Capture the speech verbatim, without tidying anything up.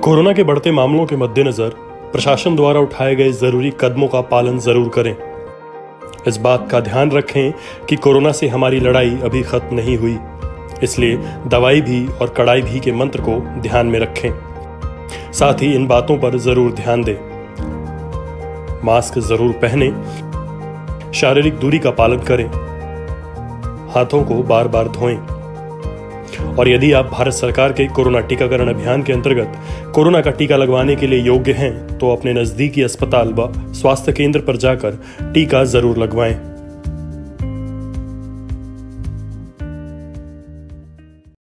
Corona के बढ़ते मामलों के मद्देनजर प्रशासन द्वारा उठाए गए जरूरी कदमों का पालन जरूर करें। इस बात का ध्यान रखें कि कोरोना से हमारी लड़ाई अभी खत्म नहीं हुई, इसलिए दवाई भी और कड़ाई भी के मंत्र को ध्यान में रखें। साथ ही इन बातों पर जरूर ध्यान दें। मास्क जरूर पहनें, शारीरिक दूरी का पालन करें, हाथों को बार बार धोएं। और यदि आप भारत सरकार के कोरोना टीकाकरण अभियान के अंतर्गत कोरोना का टीका लगवाने के लिए योग्य हैं, तो अपने नजदीकी अस्पताल व स्वास्थ्य केंद्र पर जाकर टीका जरूर लगवाएं।